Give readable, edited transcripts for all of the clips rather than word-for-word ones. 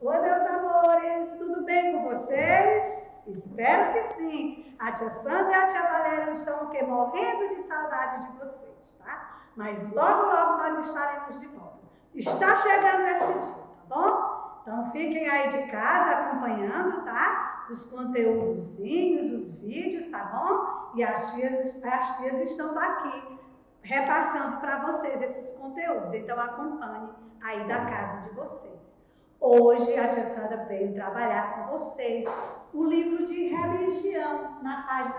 Oi, meus amores, tudo bem com vocês? Espero que sim. A tia Sandra e a tia Valéria estão morrendo de saudade de vocês, tá? Mas logo, logo nós estaremos de volta. Está chegando esse dia, tá bom? Então fiquem aí de casa acompanhando, tá? Os conteúdozinhos, os vídeos, tá bom? E as tias estão aqui repassando para vocês esses conteúdos. Então acompanhe aí da casa de vocês. Hoje a tia Sandra veio trabalhar com vocês o livro de religião, na página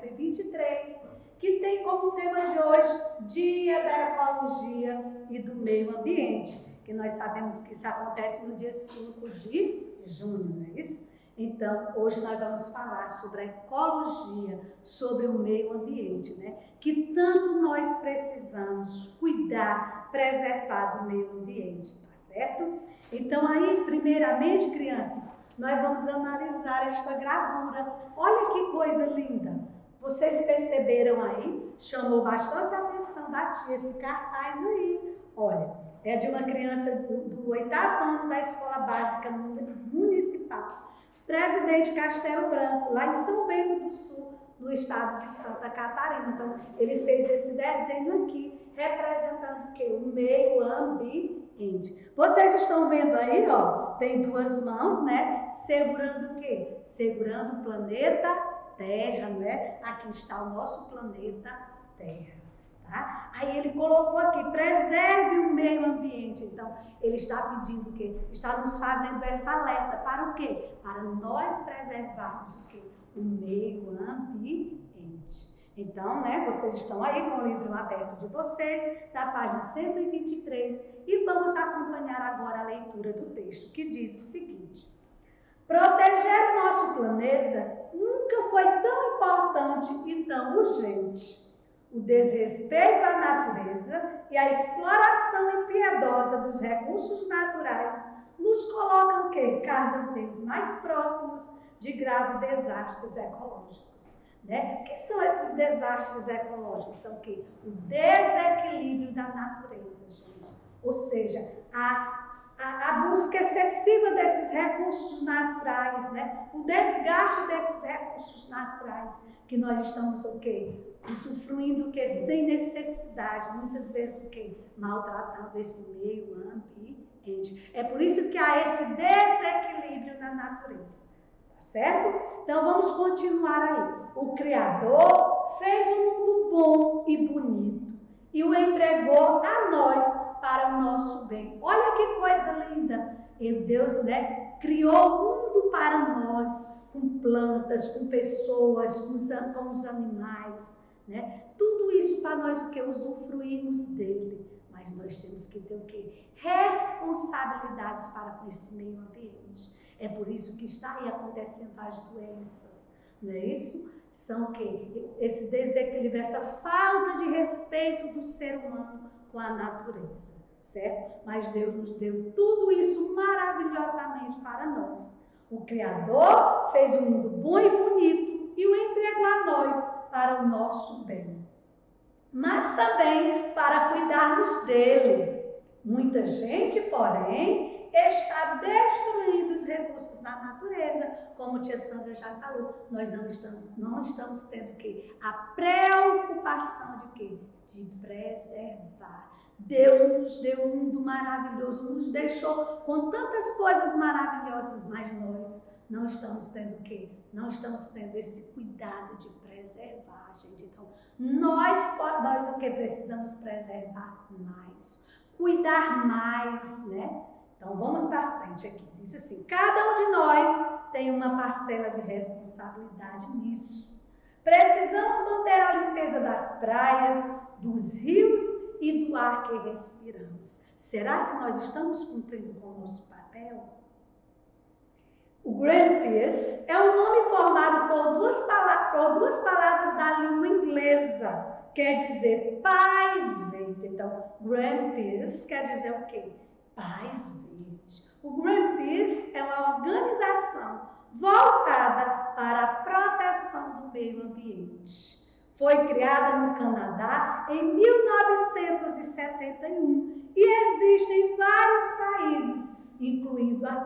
123, que tem como tema de hoje Dia da Ecologia e do Meio Ambiente, que nós sabemos que isso acontece no dia 5 de junho, não é isso? Então, hoje nós vamos falar sobre a ecologia, sobre o meio ambiente, né? Que tanto nós precisamos cuidar, preservar do meio ambiente, tá certo? Então aí, primeiramente, crianças, nós vamos analisar esta gravura. Olha que coisa linda! Vocês perceberam aí? Chamou bastante a atenção da tia esse cartaz aí. Olha, é de uma criança do 8º ano da Escola Básica Municipal, Presidente Castelo Branco, lá em São Bento do Sul, no estado de Santa Catarina. Então, ele fez esse desenho aqui, representando o quê? O meio ambiente. Vocês estão vendo aí, ó, tem duas mãos, né? Segurando o quê? Segurando o planeta Terra, não é? Aqui está o nosso planeta Terra, tá? Aí ele colocou aqui, preserve o meio ambiente. Então, ele está pedindo o quê? Está nos fazendo essa alerta para o quê? Para nós preservarmos o quê? O meio ambiente. Então, né, vocês estão aí com o livro aberto de vocês, da página 123, e vamos acompanhar agora a leitura do texto, que diz o seguinte: proteger o nosso planeta nunca foi tão importante e tão urgente. O desrespeito à natureza e a exploração impiedosa dos recursos naturais nos colocam cada vez mais próximos de graves desastres ecológicos. Né? O que são esses desastres ecológicos? São o quê? O desequilíbrio da natureza, gente. Ou seja, a busca excessiva desses recursos naturais, né? O desgaste desses recursos naturais, que nós estamos o quê? Usufruindo o quê? Sem necessidade, muitas vezes o quê? Maltratando esse meio ambiente. É por isso que há esse desequilíbrio na natureza. Certo? Então vamos continuar aí. O Criador fez um mundo bom e bonito e o entregou a nós para o nosso bem. Olha que coisa linda! E Deus, né, criou o mundo para nós, com plantas, com pessoas, com os animais, né? Tudo isso para nós o que? Usufruirmos dele. Mas nós temos que ter o quê? Responsabilidades para com esse meio ambiente. É por isso que está aí acontecendo as doenças, não é isso? São o quê? Esse desequilíbrio, essa falta de respeito do ser humano com a natureza, certo? Mas Deus nos deu tudo isso maravilhosamente para nós. O Criador fez um mundo bom e bonito e o entregou a nós para o nosso bem, mas também para cuidarmos dele. Muita gente, porém, está destruindo os recursos da natureza, como a tia Sandra já falou. Nós não estamos tendo o quê? A preocupação de quê? De preservar. Deus nos deu um mundo maravilhoso, nos deixou com tantas coisas maravilhosas, mas nós não estamos tendo o quê? Não estamos tendo esse cuidado de preservar, gente. Então, nós o que precisamos preservar mais, cuidar mais, né? Então, vamos para frente aqui. Diz assim: cada um de nós tem uma parcela de responsabilidade nisso. Precisamos manter a limpeza das praias, dos rios e do ar que respiramos. Será que nós estamos cumprindo com o nosso papel? O Greenpeace é um nome formado por duas palavras da língua inglesa. Quer dizer paz verde. Então, Greenpeace quer dizer o quê? Paz verde. O Greenpeace é uma organização voltada para a proteção do meio ambiente. Foi criada no Canadá em 1971 e existe em vários países, incluindo aqui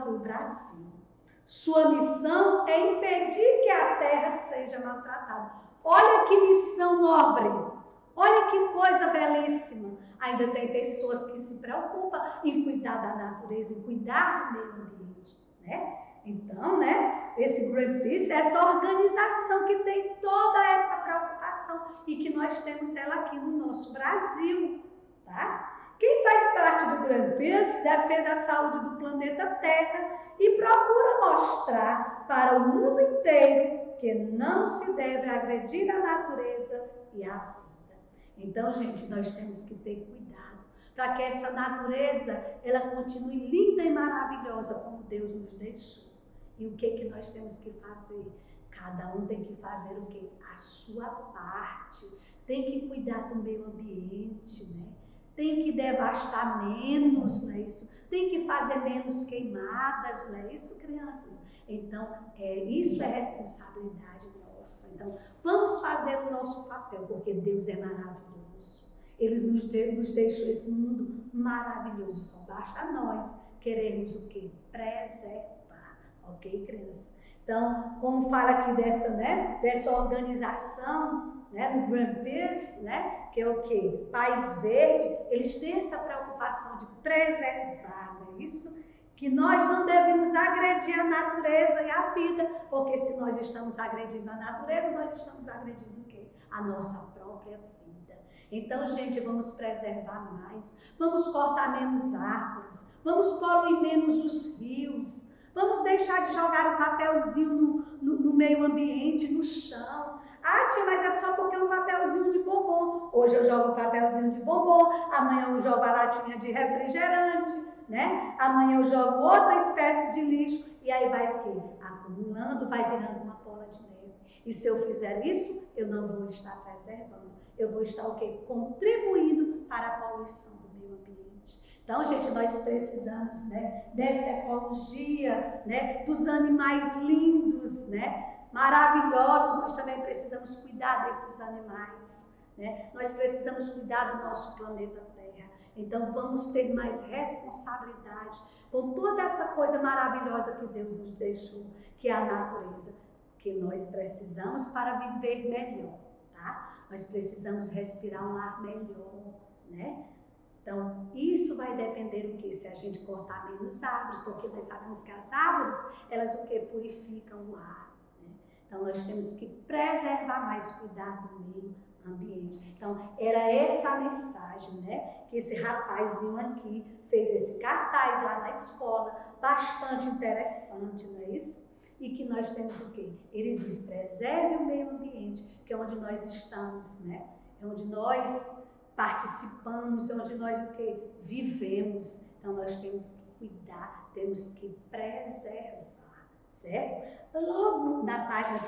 do Brasil. Sua missão é impedir que a terra seja maltratada. Olha que missão nobre, olha que coisa belíssima. Ainda tem pessoas que se preocupam em cuidar da natureza, em cuidar do meio ambiente, né? Então, né, esse Greenpeace, essa organização que tem toda essa preocupação e que nós temos ela aqui no nosso Brasil, tá? Quem faz parte do Greenpeace defende a saúde do planeta Terra e procura mostrar para o mundo inteiro que não se deve agredir a natureza e a vida. Então, gente, nós temos que ter cuidado para que essa natureza ela continue linda e maravilhosa como Deus nos deixou. E o que nós temos que fazer? Cada um tem que fazer o quê? A sua parte. Tem que cuidar do meio ambiente, né? Tem que devastar menos, não é isso? Tem que fazer menos queimadas, não é isso, crianças? Então, isso é responsabilidade nossa. Então, vamos fazer o nosso papel, porque Deus é maravilhoso. Ele nos deixou esse mundo maravilhoso. Só basta nós querermos o quê? Preservar. Ok, criança? Então, como fala aqui dessa organização, né, do Greenpeace, né, que é o quê? País Verde, eles têm essa preocupação de preservar, não é isso? Que nós não devemos agredir a natureza e a vida, porque se nós estamos agredindo a natureza, nós estamos agredindo o quê? A nossa própria vida. Então, gente, vamos preservar mais, vamos cortar menos árvores, vamos poluir menos os rios, vamos deixar de jogar um papelzinho no meio ambiente, no chão. Ah, tia, mas é só porque é um papelzinho de bombom. Hoje eu jogo um papelzinho de bombom, amanhã eu jogo a latinha de refrigerante, né? Amanhã eu jogo outra espécie de lixo e aí vai o quê? Acumulando, vai virando uma bola de neve. E se eu fizer isso, eu não vou estar preservando. Eu vou estar o quê? Contribuindo para a poluição do meio ambiente. Então, gente, nós precisamos, né, dessa ecologia, né, dos animais lindos, né, maravilhosos. Nós também precisamos cuidar desses animais, né? Nós precisamos cuidar do nosso planeta Terra. Então, vamos ter mais responsabilidade com toda essa coisa maravilhosa que Deus nos deixou, que é a natureza, que nós precisamos para viver melhor, tá? Nós precisamos respirar um ar melhor, né? Então, isso vai depender do que? Se a gente cortar menos árvores, porque nós sabemos que as árvores, elas o que? Purificam o ar, né? Então, nós temos que preservar mais, cuidar do meio ambiente. Então, era essa a mensagem, né? Que esse rapazinho aqui fez esse cartaz lá na escola, bastante interessante, não é isso? E que nós temos o quê? Ele diz, preserve o meio ambiente, que é onde nós estamos, né? É onde nós participamos, onde nós o que? Vivemos. Então, nós temos que cuidar, temos que preservar, certo? Logo na página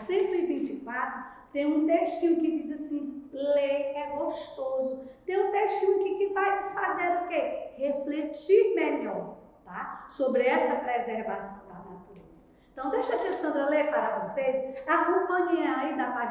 124, tem um textinho que diz assim, ler é gostoso. Tem um textinho aqui que vai nos fazer o quê? Refletir melhor, tá? Sobre essa preservação da natureza. Então, deixa a tia Sandra ler para vocês. Acompanhem aí da página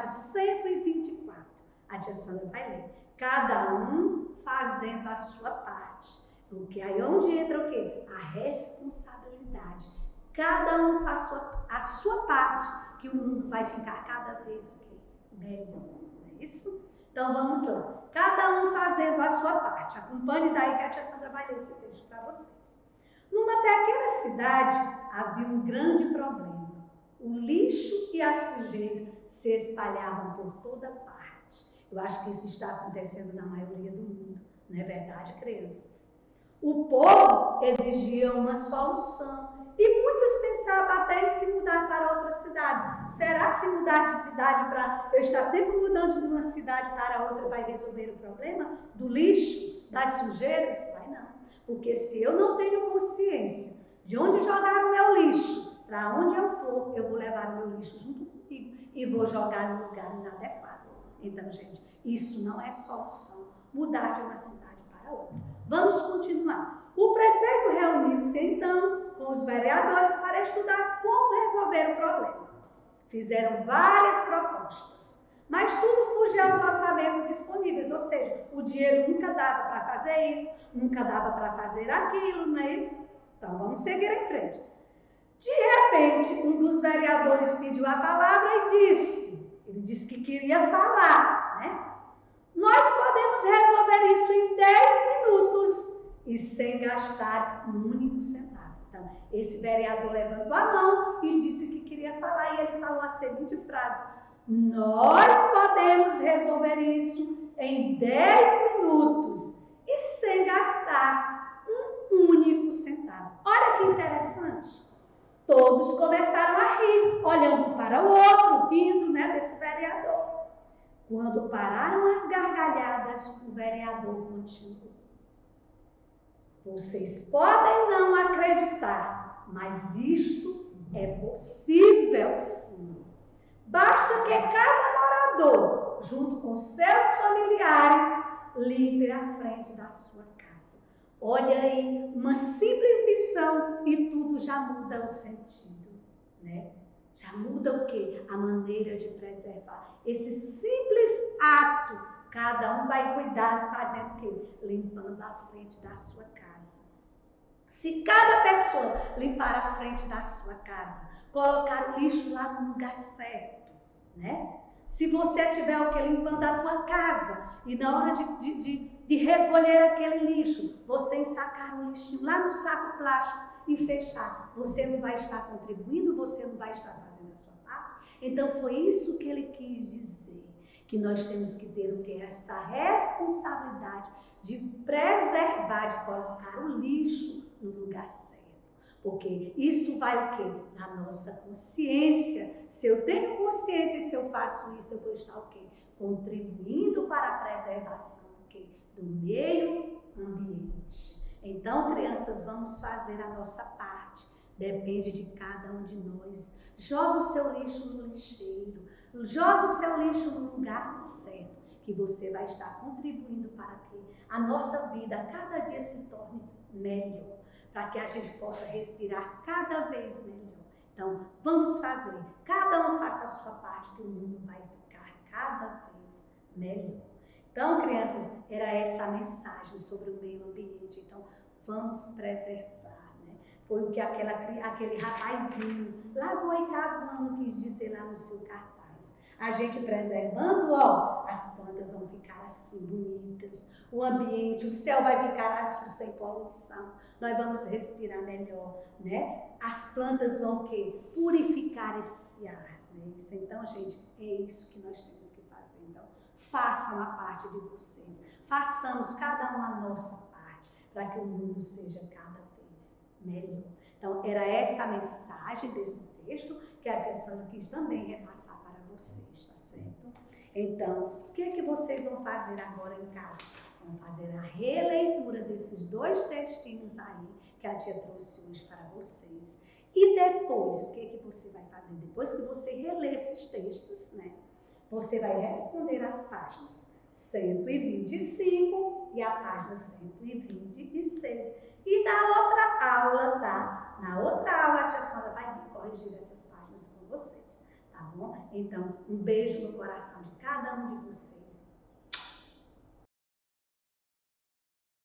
124. A tia Sandra vai ler. Cada um fazendo a sua parte. Porque aí onde entra o quê? A responsabilidade. Cada um faz a sua parte, que o mundo vai ficar cada vez o quê? Melhor. Não é isso? Então vamos lá. Cada um fazendo a sua parte. Acompanhe daí que a tia Sandra vai ler esse texto para vocês. Numa pequena cidade havia um grande problema. O lixo e a sujeira se espalhavam por toda parte. Eu acho que isso está acontecendo na maioria do mundo, não é verdade, crianças? O povo exigia uma solução e muitos pensavam até em se mudar para outra cidade. Será se mudar de cidade para eu estar sempre mudando de uma cidade para outra vai resolver o problema do lixo, das sujeiras? Vai não, porque se eu não tenho consciência de onde jogar o meu lixo, para onde eu for, eu vou levar o meu lixo junto comigo e vou jogar no lugar inadequado. Então, gente, isso não é solução, mudar de uma cidade para outra. Vamos continuar. O prefeito reuniu-se, então, com os vereadores para estudar como resolver o problema. Fizeram várias propostas, mas tudo fugia aos orçamentos disponíveis, ou seja, o dinheiro nunca dava para fazer isso, nunca dava para fazer aquilo, não é isso? Então, vamos seguir em frente. De repente, um dos vereadores pediu a palavra e ele disse que queria falar, né? Nós podemos resolver isso em 10 minutos e sem gastar um único centavo. Então, esse vereador levantou a mão e disse que queria falar, e ele falou a seguinte frase: nós podemos resolver isso em 10 minutos e sem gastar um único centavo. Olha que interessante. Todos começaram a rir, olhando para o outro, rindo, né, desse vereador. Quando pararam as gargalhadas, o vereador continuou: vocês podem não acreditar, mas isto é possível sim. Basta que cada morador, junto com seus familiares, limpe a frente da sua casa. Olha aí, uma simples missão e tudo já muda o sentido, né? Já muda o quê? A maneira de preservar. Esse simples ato, cada um vai cuidar fazendo o quê? Limpando a frente da sua casa. Se cada pessoa limpar a frente da sua casa, colocar o lixo lá no lugar certo, né? Se você estiver o quê? Limpando a tua casa e na hora de recolher aquele lixo, você ensacar o lixinho lá no saco plástico e fechar, você não vai estar contribuindo, você não vai estar fazendo a sua parte. Então foi isso que ele quis dizer, que nós temos que ter o que? Essa responsabilidade de preservar, de colocar o lixo no lugar certo. Porque isso vai o quê? Na nossa consciência. Se eu tenho consciência e se eu faço isso, eu vou estar o quê? Contribuindo para a preservação do quê? Do meio ambiente. Então, crianças, vamos fazer a nossa parte. Depende de cada um de nós. Joga o seu lixo no lixeiro. Joga o seu lixo no lugar certo, que você vai estar contribuindo para que a nossa vida a cada dia se torne melhor, para que a gente possa respirar cada vez melhor. Então, vamos fazer. Cada um faça a sua parte, que o mundo vai ficar cada vez melhor. Então, crianças, era essa a mensagem sobre o meio ambiente. Então, vamos preservar, né? Foi o que aquele rapazinho lá do 8º ano quis dizer lá no seu cartaz. A gente preservando, ó, as plantas vão ficar assim bonitas, o ambiente, o céu vai ficar azul sem poluição, nós vamos respirar melhor, né? As plantas vão o quê? Purificar esse ar, né? Então, gente, é isso que nós temos que fazer. Então, façam a parte de vocês, façamos cada um a nossa parte, para que o mundo seja cada vez melhor. Então, era essa a mensagem desse texto que a tia Sandra quis também repassar para vocês, tá certo? Então, o que é que vocês vão fazer agora em casa? Vão fazer a releitura desses 2 textinhos aí que a tia trouxe hoje para vocês. E depois, o que é que você vai fazer? Depois que você reler esses textos, né? Você vai responder as páginas 125 e a página 126. E na outra aula, tá? Na outra aula, a tia Sandra vai vir corrigir essas páginas com vocês, tá bom? Então, um beijo no coração de cada um de vocês.